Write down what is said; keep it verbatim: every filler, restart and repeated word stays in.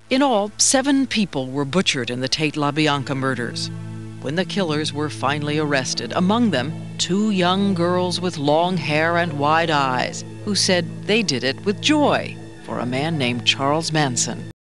In all, seven people were butchered in the Tate LaBianca murders. When the killers were finally arrested, among them two young girls with long hair and wide eyes, who said they did it with joy for a man named Charles Manson.